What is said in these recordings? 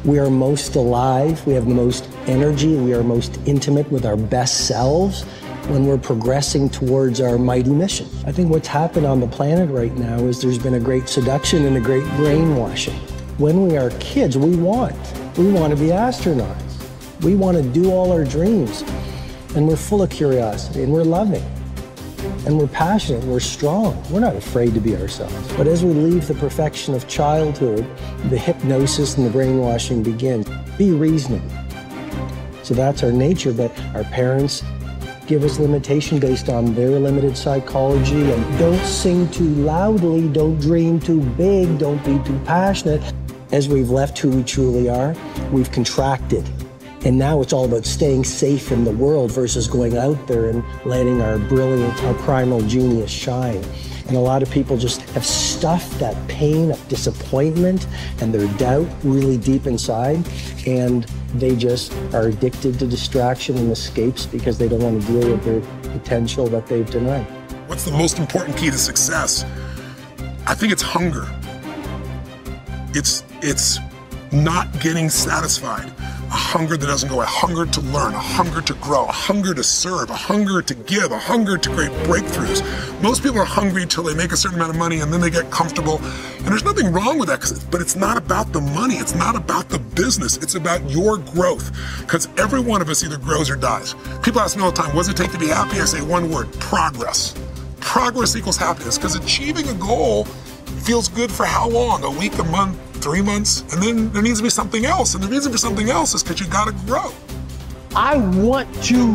We are most alive, we have the most energy, we are most intimate with our best selves when we're progressing towards our mighty mission. I think what's happened on the planet right now is there's been a great seduction and a great brainwashing. When we are kids, we want to be astronauts. We want to do all our dreams. And we're full of curiosity, and we're loving. And we're passionate, we're strong. We're not afraid to be ourselves. But as we leave the perfection of childhood, the hypnosis and the brainwashing begin. Be reasonable. So that's our nature, but our parents give us limitation based on their limited psychology. And don't sing too loudly, don't dream too big, don't be too passionate. As we've left who we truly are, we've contracted. And now it's all about staying safe in the world versus going out there and letting our brilliant, our primal genius shine. And a lot of people just have stuffed that pain of disappointment and their doubt really deep inside, and they just are addicted to distraction and escapes because they don't want to deal with their potential that they've denied. What's the most important key to success? I think it's hunger. It's not getting satisfied. A hunger that doesn't go, a hunger to learn, a hunger to grow, a hunger to serve, a hunger to give, a hunger to create breakthroughs. Most people are hungry until they make a certain amount of money and then they get comfortable. And there's nothing wrong with that, but it's not about the money. It's not about the business. It's about your growth. Because every one of us either grows or dies. People ask me all the time, what does it take to be happy? I say one word, progress. Progress equals happiness, because achieving a goal feels good for how long? A week, a month, 3 months, and then there needs to be something else. And the reason for something else is because you gotta grow. I want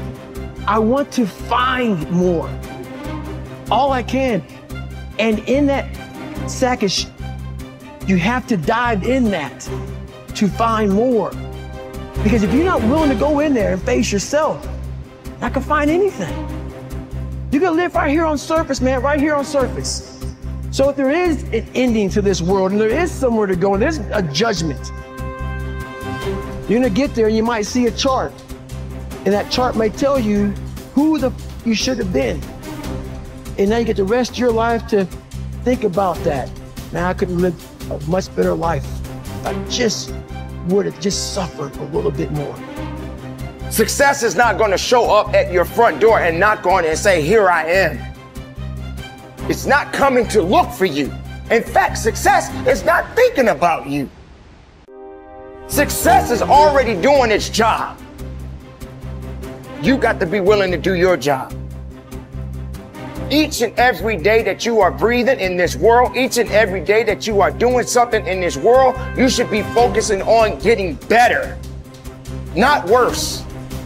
to find more. All I can. And in that sack of you have to dive in that to find more. Because if you're not willing to go in there and face yourself, you're not gonna find anything. You can live right here on surface, man, right here on surface. So if there is an ending to this world and there is somewhere to go and there's a judgment, you're gonna get there and you might see a chart. And that chart may tell you who you should have been. And now you get the rest of your life to think about that. Now I could live a much better life if I just would have just suffered a little bit more. Success is not gonna show up at your front door and knock on it and say, here I am. It's not coming to look for you. In fact, success is not thinking about you. Success is already doing its job. You got to be willing to do your job. Each and every day that you are breathing in this world, each and every day that you are doing something in this world, you should be focusing on getting better, not worse.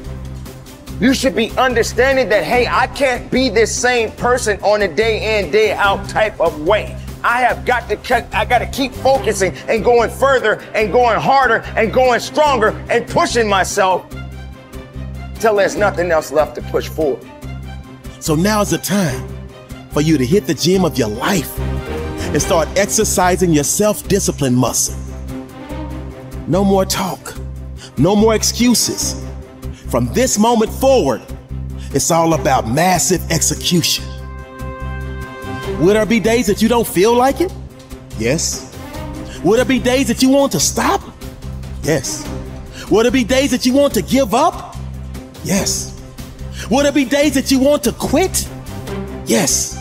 You should be understanding that, hey, I can't be this same person on a day in, day out type of way. I got to keep focusing and going further and going harder and going stronger and pushing myself till there's nothing else left to push forward. So now's the time for you to hit the gym of your life and start exercising your self-discipline muscle. No more talk, no more excuses. From this moment forward, it's all about massive execution. Will there be days that you don't feel like it? Yes. Will there be days that you want to stop? Yes. Will there be days that you want to give up? Yes. Will there be days that you want to quit? Yes.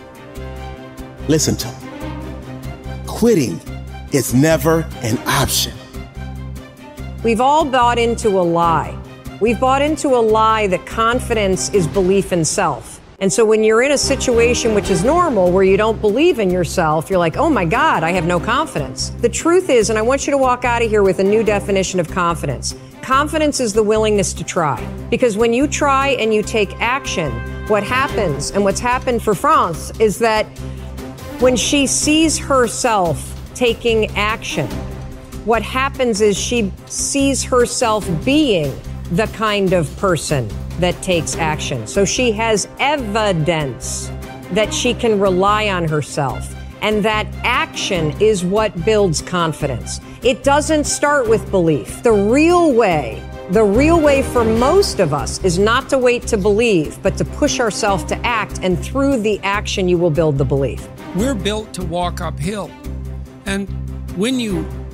Listen to me. Quitting is never an option. We've all bought into a lie. We've bought into a lie that confidence is belief in self. And so when you're in a situation which is normal, where you don't believe in yourself, you're like, oh my God, I have no confidence. The truth is, and I want you to walk out of here with a new definition of confidence. Confidence is the willingness to try. Because when you try and you take action, what happens, and what's happened for France, is that when she sees herself taking action, what happens is she sees herself being the kind of person that takes action. So she has evidence that she can rely on herself. And that action is what builds confidence. It doesn't start with belief. The real way for most of us is not to wait to believe, but to push ourselves to act. And through the action, you will build the belief. We're built to walk uphill. And when you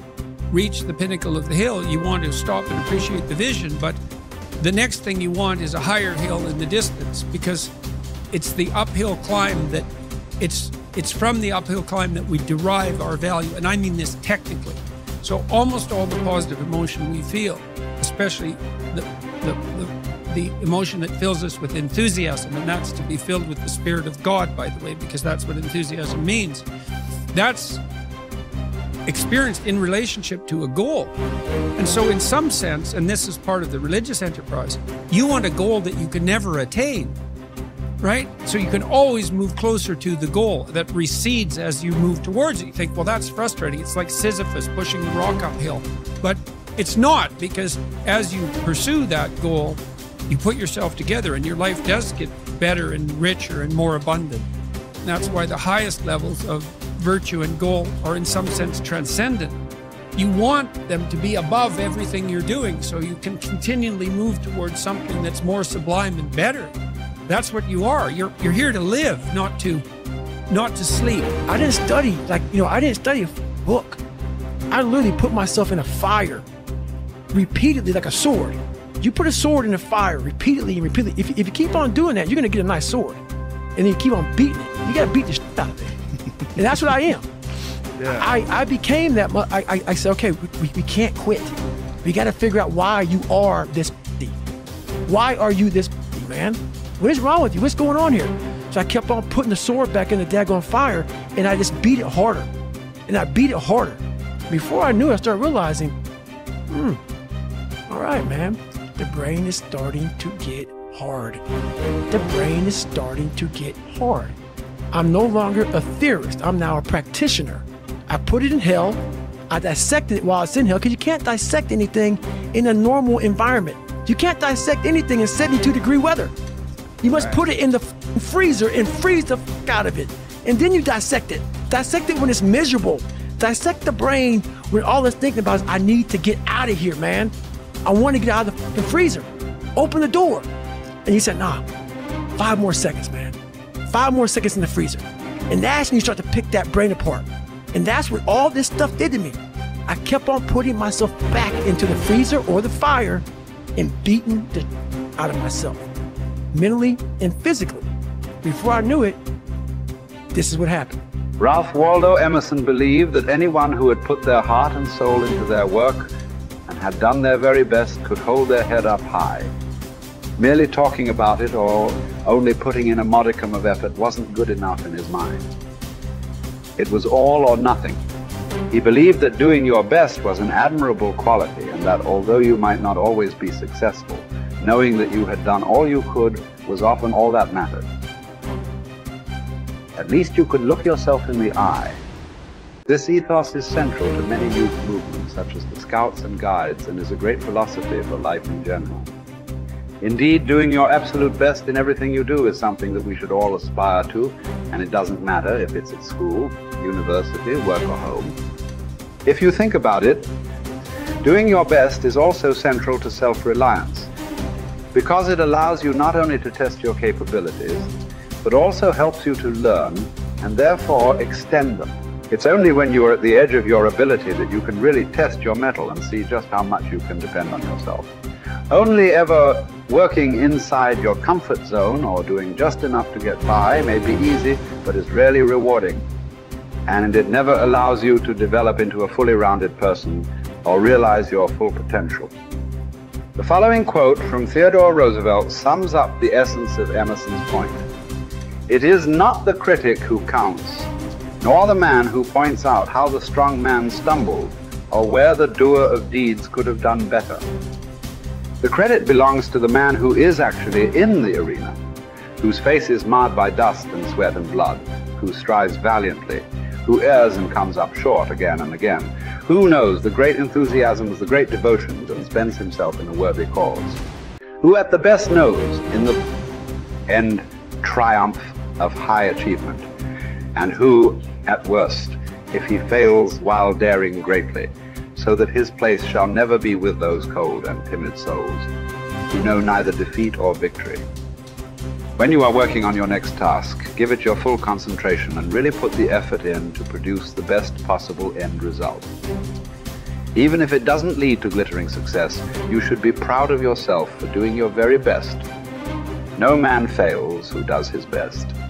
reach the pinnacle of the hill, you want to stop and appreciate the vision, but the next thing you want is a higher hill in the distance, because it's the uphill climb that it's from the uphill climb that we derive our value, and I mean this technically. So almost all the positive emotion we feel, especially the emotion that fills us with enthusiasm, and that's to be filled with the Spirit of God, by the way, because that's what enthusiasm means. That's experienced in relationship to a goal. And so in some sense, and this is part of the religious enterprise, you want a goal that you can never attain, right? So you can always move closer to the goal that recedes as you move towards it. You think, well, that's frustrating. It's like Sisyphus pushing the rock uphill. But it's not, because as you pursue that goal, you put yourself together and your life does get better and richer and more abundant. And that's why the highest levels of virtue and goal are in some sense transcendent. You want them to be above everything you're doing so you can continually move towards something that's more sublime and better. That's what you are. You're here to live, not to sleep. I didn't study, I didn't study a book. I literally put myself in a fire repeatedly, like a sword. You put a sword in the fire repeatedly and repeatedly. If you keep on doing that, you're gonna get a nice sword. And then you keep on beating it. You gotta beat the shit out of it. And that's what I am. Yeah. I became that. I said, okay, we can't quit. We gotta figure out why you are this. Why are you this, man? What is wrong with you? What's going on here? So I kept on putting the sword back in the daggone fire, and I just beat it harder. And I beat it harder. Before I knew it, I started realizing, all right, man, the brain is starting to get hard. The brain is starting to get hard. I'm no longer a theorist. I'm now a practitioner. I put it in hell. I dissected it while it's in hell, because you can't dissect anything in a normal environment. You can't dissect anything in 72-degree weather. You must put it in the freezer and freeze the fuck out of it. And then you dissect it. Dissect it when it's miserable. Dissect the brain when all it's thinking about is, I need to get out of here, man. I want to get out of the fucking freezer. Open the door. And you said, nah, 5 more seconds, man. 5 more seconds in the freezer. And that's when you start to pick that brain apart. And that's what all this stuff did to me. I kept on putting myself back into the freezer or the fire and beating the out of myself, mentally and physically. Before I knew it, this is what happened. Ralph Waldo Emerson believed that anyone who had put their heart and soul into their work and had done their very best could hold their head up high. Merely talking about it or only putting in a modicum of effort wasn't good enough in his mind. It was all or nothing. He believed that doing your best was an admirable quality, and that although you might not always be successful, knowing that you had done all you could was often all that mattered. At least you could look yourself in the eye. This ethos is central to many youth movements, such as the Scouts and Guides, and is a great philosophy for life in general. Indeed, doing your absolute best in everything you do is something that we should all aspire to, and it doesn't matter if it's at school, university, work, or home. If you think about it, doing your best is also central to self-reliance, because it allows you not only to test your capabilities, but also helps you to learn and therefore extend them. It's only when you are at the edge of your ability that you can really test your mettle and see just how much you can depend on yourself. Only ever working inside your comfort zone or doing just enough to get by may be easy, but is rarely rewarding. And it never allows you to develop into a fully rounded person or realize your full potential. The following quote from Theodore Roosevelt sums up the essence of Emerson's point. It is not the critic who counts, nor the man who points out how the strong man stumbled, or where the doer of deeds could have done better. The credit belongs to the man who is actually in the arena, whose face is marred by dust and sweat and blood, who strives valiantly, who errs and comes up short again and again, who knows the great enthusiasms, the great devotions, and spends himself in a worthy cause, who at the best knows in the end triumph of high achievement, and who, at worst, if he fails while daring greatly, so that his place shall never be with those cold and timid souls who know neither defeat or victory. When you are working on your next task, give it your full concentration and really put the effort in to produce the best possible end result. Even if it doesn't lead to glittering success, you should be proud of yourself for doing your very best. No man fails who does his best.